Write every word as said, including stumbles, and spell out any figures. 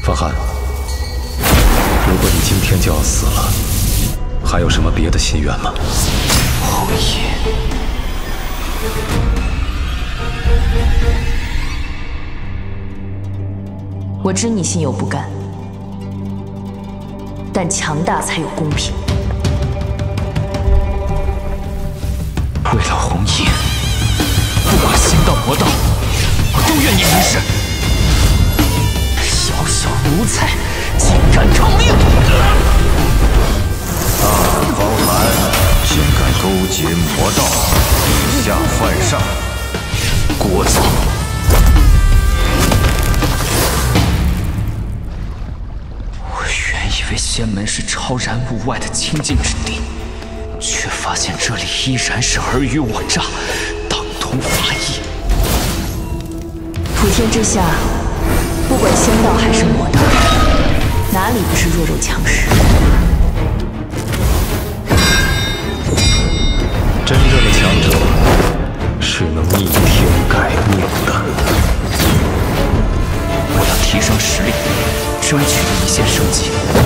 方涵，如果你今天就要死了，还有什么别的心愿吗？ 红衣， 我知你心有不甘，但强大才有公平。 为了红衣，不管仙道魔道，我都愿意一试。小小奴才，竟敢抗命！ 大方寒竟敢勾结魔道，以下犯上，聒噪！ 我原以为仙门是超然物外的清净之地，却发现这里依然是尔虞我诈，党同伐异。 普天之下，不管仙道还是魔道，哪里不是弱肉强食？ 真正的强者是能逆天改命的。 我要提升实力，争取一线生机。